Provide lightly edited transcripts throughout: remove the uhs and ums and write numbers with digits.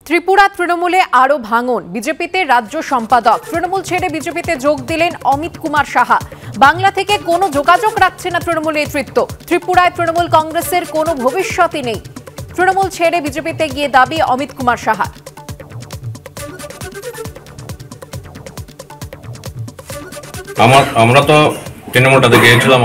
ত্রিপুরা তৃণমূলে আরো ভাঙন। বিজেপিতে রাজ্য সম্পাদক। তৃণমূল ছেড়ে বিজেপিতে যোগ দিলেন অমিত কুমার সাহা। বাংলা থেকে কোনো যোগাযোগ রাখছে না তৃণমূল নেতৃত্ব। ত্রিপুরায় তৃণমূল কংগ্রেসের কোনো ভবিষ্যৎই নেই। তৃণমূল ছেড়ে বিজেপিতে গিয়ে দাবি অমিত কুমার সাহা। আমরা তো তৃণমূলটাতে গিয়েছিলাম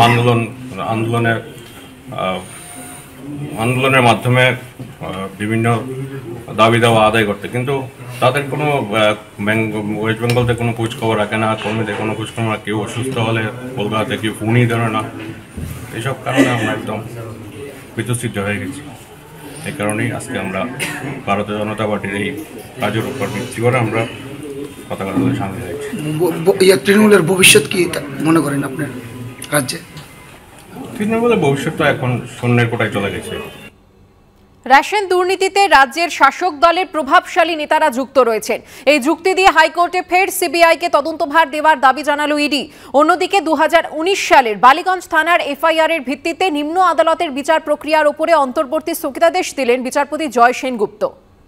আন্দোলনের মাধ্যমে বিভিন্ন দাবি দেওয়া আদায় করতে, কিন্তু তাদের কোনো ওয়েস্ট বেঙ্গলতে কোনো খোঁজখবর রাখে না, কর্মীদের কোনো খোঁজখবর, কেউ অসুস্থ হলে কলকাতাতে কেউ ফোনই ধরে না। এইসব কারণে আমরা একদম বিতর্কিত হয়ে গেছি। এই কারণেই আজকে আমরা ভারতীয় জনতা পার্টির এই কাজের উপর ভিত্তি করে আমরা পতাকা দলের সামনে যাচ্ছি। তৃণমূলের ভবিষ্যৎ কি মনে করেন আপনার রাজ্যে? তৃণমূলের ভবিষ্যৎ তো এখন শূন্যের কোটায় চলে গেছে। রেশন দুর্নীতিতে রাজ্যের শাসক দলের প্রভাবশালী নেতারা যুক্ত রয়েছেন। এই যুক্তি দিয়ে হাইকোর্টে ফের সিবিআইকে তদন্তভার দেওয়ার দাবি জানালো ইডি। অন্যদিকে 2019 সালের বালিগঞ্জ থানার এফআইআর এর ভিত্তিতে নিম্ন আদালতের বিচার প্রক্রিয়ার উপরে অন্তর্বর্তী স্থগিতাদেশ দিলেন বিচারপতি জয় সেনগুপ্ত।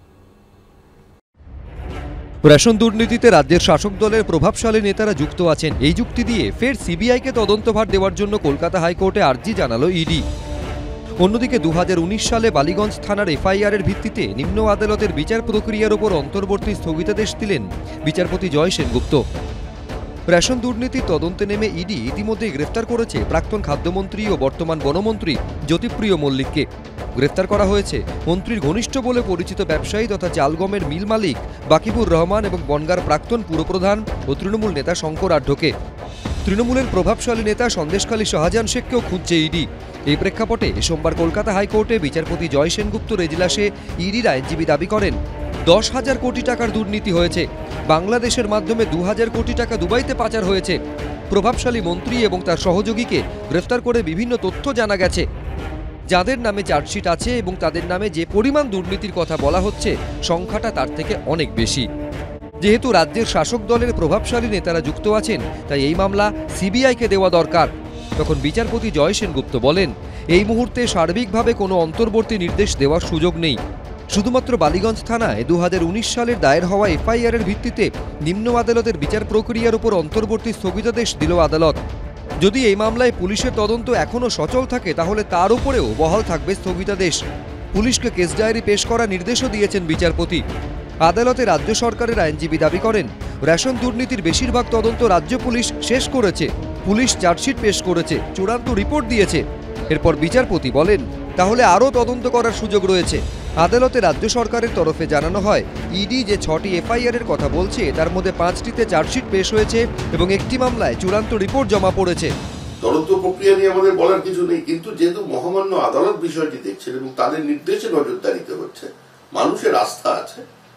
রেশন দুর্নীতিতে রাজ্যের শাসক দলের প্রভাবশালী নেতারা যুক্ত আছেন। এই যুক্তি দিয়ে ফের সিবিআইকে তদন্তভার দেওয়ার জন্য কলকাতা হাইকোর্টে আর্জি জানালো ইডি। অন্যদিকে 2019 সালে বালিগঞ্জ থানার এফআইআর এর ভিত্তিতে নিম্ন আদালতের বিচার প্রক্রিয়ার উপর অন্তর্বর্তী স্থগিতাদেশ দিলেন বিচারপতি জয় সেনগুপ্ত। রেশন দুর্নীতির তদন্তে নেমে ইডি ইতিমধ্যেই গ্রেফতার করেছে প্রাক্তন খাদ্যমন্ত্রী ও বর্তমান বনমন্ত্রী জ্যোতিপ্রিয় মল্লিককে। গ্রেফতার করা হয়েছে মন্ত্রীর ঘনিষ্ঠ বলে পরিচিত ব্যবসায়ী তথা চালগমের মিল মালিক বাকিবুর রহমান এবং বনগাঁর প্রাক্তন পুরপ্রধান ও তৃণমূল নেতা শঙ্কর আঢ্যকে। তৃণমূলের প্রভাবশালী নেতা সন্দেশখালী শাহজাহান শেখকেও খুঁজছে ইডি। এই প্রেক্ষাপটে সোমবার কলকাতা হাইকোর্টে বিচারপতি জয় সেনগুপ্তর এজলাসে ইডির আইনজীবী দাবি করেন 10,000 কোটি টাকার দুর্নীতি হয়েছে। বাংলাদেশের মাধ্যমে 2,000 কোটি টাকা দুবাইতে পাচার হয়েছে। প্রভাবশালী মন্ত্রী এবং তার সহযোগীকে গ্রেফতার করে বিভিন্ন তথ্য জানা গেছে। যাদের নামে চার্জশিট আছে এবং তাদের নামে যে পরিমাণ দুর্নীতির কথা বলা হচ্ছে সংখ্যাটা তার থেকে অনেক বেশি। যেহেতু রাজ্যের শাসক দলের প্রভাবশালী নেতারা যুক্ত আছেন, তাই এই মামলা সিবিআইকে দেওয়া দরকার। তখন বিচারপতি জয় সেনগুপ্ত বলেন, এই মুহূর্তে সার্বিকভাবে কোনো অন্তর্বর্তী নির্দেশ দেওয়ার সুযোগ নেই। শুধুমাত্র বালিগঞ্জ থানায় 2019 সালের দায়ের হওয়া এফআইআর এর ভিত্তিতে নিম্ন আদালতের বিচার প্রক্রিয়ার উপর অন্তর্বর্তী স্থগিতাদেশ দিল আদালত। যদি এই মামলায় পুলিশের তদন্ত এখনও সচল থাকে, তাহলে তার উপরেও বহাল থাকবে স্থগিতাদেশ। পুলিশকে কেস ডায়েরি পেশ করার নির্দেশও দিয়েছেন বিচারপতি। আদালতে রাজ্য সরকারের আইনজীবী দাবি করেন, রেশন দুর্নীতির বেশিরভাগ তদন্ত রাজ্য পুলিশ শেষ করেছে। পুলিশ চার্জশিট পেশ করেছে, চূড়ান্ত রিপোর্ট দিয়েছে। এরপর বিচারপতি বলেন, তাহলে আরও তদন্ত করার সুযোগ রয়েছে। আদালতে রাজ্য সরকারের তরফে জানানো হয়, ইডি যে 6টি এফআইআর এর কথা বলছে তার মধ্যে 5টিতে চার্জশিট পেশ হয়েছে এবং একটি মামলায় চূড়ান্ত রিপোর্ট জমা পড়েছে। তদন্ত প্রক্রিয়া নিয়ে আমাদের বলার কিছু নেই, কিন্তু যেহেতু মহামান্য আদালত বিষয়টি দেখছেন এবং তাদের নির্দেশে নজরদারিতে হচ্ছে, মানুষের আস্থা আছে,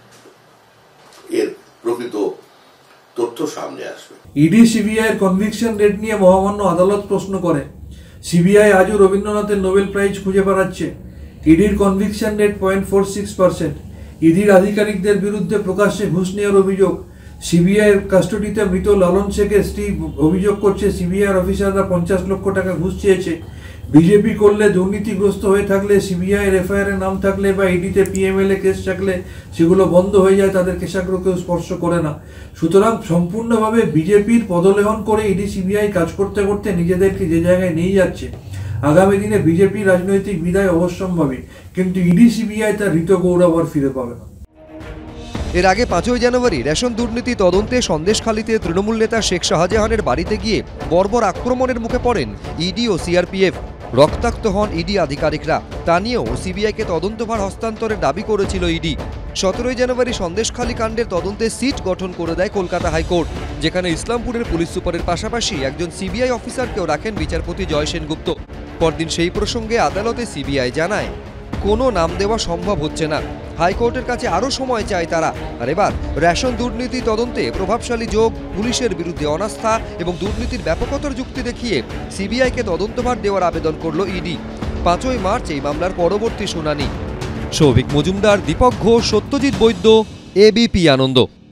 এর প্রকৃত তথ্য সামনে আসবে। ইডি সিবিআই এর কনভিকশন রেট নিয়ে মহামান্য আদালত প্রশ্ন করে। সিবিআই আজও রবীন্দ্রনাথের নোবেল প্রাইজ খুঁজে বেড়াচ্ছে। ইডির কনভিকশন রেট 0.46%। ইডির আধিকারিকদের বিরুদ্ধে প্রকাশ্যে ঘুষ নেওয়ার অভিযোগ। সিবিআই এর কাস্টডিতে মৃত লালন শেখের স্ত্রী অভিযোগ করছে সিবিআই অফিসাররা 50 লক্ষ টাকা ঘুষ চেয়েছে। বিজেপি করলে দুর্নীতিগ্রস্ত হয়ে থাকলে, সিবিআই এর এফআইআর এর নাম থাকলে বা ইডিতে পিএমএলএ কেস থাকলে সেগুলো বন্ধ হয়ে যায়, তাদের কেশাগ্র কেউ স্পর্শ করে না। সুতরাং সম্পূর্ণভাবে বিজেপির পদলেহন করে ইডি সিবিআই কাজ করতে করতে নিজেদেরকে যে জায়গায় নিয়ে যাচ্ছে। আগামী দিনে বিজেপি রাজনৈতিক বিদায় অবশ্যম্ভাবী, কিন্তু ইডি সিবিআই তার হৃত গৌরব আর ফিরে পাবে না। এর আগে 5ই জানুয়ারি রেশন দুর্নীতি তদন্তে সন্দেশখালীতে তৃণমূল নেতা শেখ শাহজাহানের বাড়িতে গিয়ে বর্বর আক্রমণের মুখে পড়েন ইডি ও সিআরপিএফ। রক্তাক্ত হন ইডি আধিকারিকরা। তা নিয়েও সিবিআইকে তদন্তভার হস্তান্তরের দাবি করেছিল ইডি। 17ই জানুয়ারি সন্দেশখালী কাণ্ডের তদন্তে সিট গঠন করে দেয় কলকাতা হাইকোর্ট, যেখানে ইসলামপুরের পুলিশ সুপারের পাশাপাশি একজন সিবিআই অফিসারকেও রাখেন বিচারপতি জয় সেনগুপ্ত। পরদিন সেই প্রসঙ্গে আদালতে সিবিআই জানায়, কোনো নাম দেওয়া সম্ভব হচ্ছে না। হাইকোর্টের কাছে আরও সময় চায় তারা। আর এবার রেশন দুর্নীতি তদন্তে প্রভাবশালী যোগ, পুলিশের বিরুদ্ধে অনাস্থা এবং দুর্নীতির ব্যাপকতার যুক্তি দেখিয়ে সিবিআইকে তদন্তভার দেওয়ার আবেদন করল ইডি। 5ই মার্চ এই মামলার পরবর্তী শুনানি। সৌভিক মজুমদার, দীপক ঘোষ, সত্যজিৎ বৈদ্য, এবিপি আনন্দ।